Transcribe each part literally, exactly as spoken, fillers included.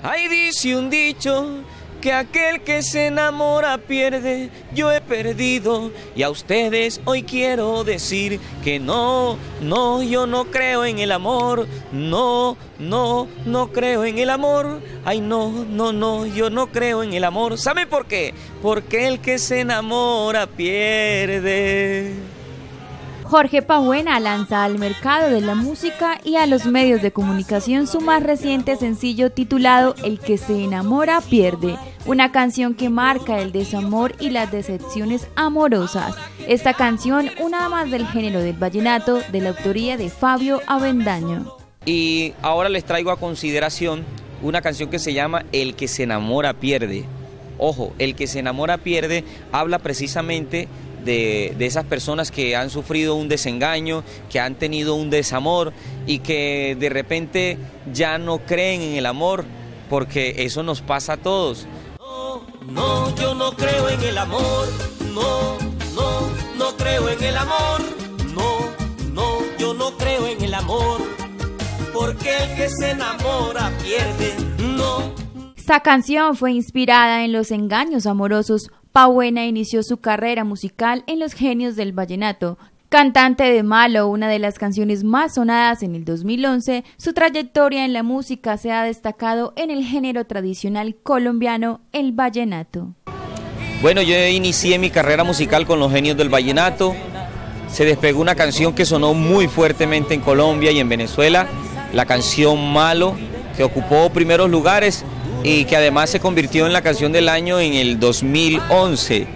Ahí dice un dicho que aquel que se enamora pierde, yo he perdido y a ustedes hoy quiero decir que no, no, yo no creo en el amor, no, no, no creo en el amor, ay no, no, no, yo no creo en el amor. ¿Saben por qué? Porque el que se enamora pierde. Jorge Pabuena lanza al mercado de la música y a los medios de comunicación su más reciente sencillo titulado El que se enamora pierde, una canción que marca el desamor y las decepciones amorosas. Esta canción, una más del género del vallenato, de la autoría de Fabio Avendaño. Y ahora les traigo a consideración una canción que se llama El que se enamora pierde. Ojo, El que se enamora pierde habla precisamente De, de esas personas que han sufrido un desengaño, que han tenido un desamor y que de repente ya no creen en el amor, porque eso nos pasa a todos. No, no, yo no creo en el amor, no, no, no creo en el amor, no, no, yo no creo en el amor, porque el que se enamora pierde, no. Esta canción fue inspirada en los engaños amorosos. Pabuena inició su carrera musical en los genios del vallenato. Cantante de Malo, una de las canciones más sonadas en el dos mil once, su trayectoria en la música se ha destacado en el género tradicional colombiano, el vallenato. Bueno, yo inicié mi carrera musical con los genios del vallenato. Se despegó una canción que sonó muy fuertemente en Colombia y en Venezuela, la canción Malo, que ocupó primeros lugares y que además se convirtió en la canción del año en el dos mil once.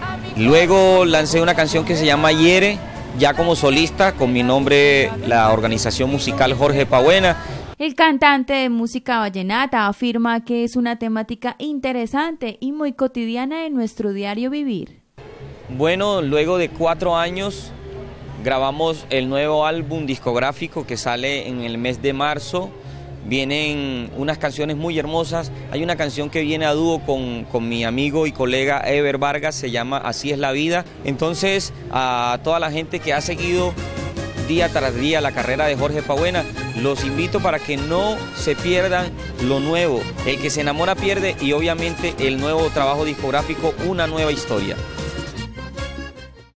Luego lancé una canción que se llama Hiere, ya como solista, con mi nombre, la organización musical Jorge Pabuena. El cantante de música vallenata afirma que es una temática interesante y muy cotidiana en nuestro diario vivir. Bueno, luego de cuatro años grabamos el nuevo álbum discográfico que sale en el mes de marzo. Vienen unas canciones muy hermosas. Hay una canción que viene a dúo con, con mi amigo y colega Ever Vargas, se llama Así es la vida. Entonces, a toda la gente que ha seguido día tras día la carrera de Jorge Pabuena, los invito para que no se pierdan lo nuevo. El que se enamora pierde, y obviamente el nuevo trabajo discográfico, Una nueva historia.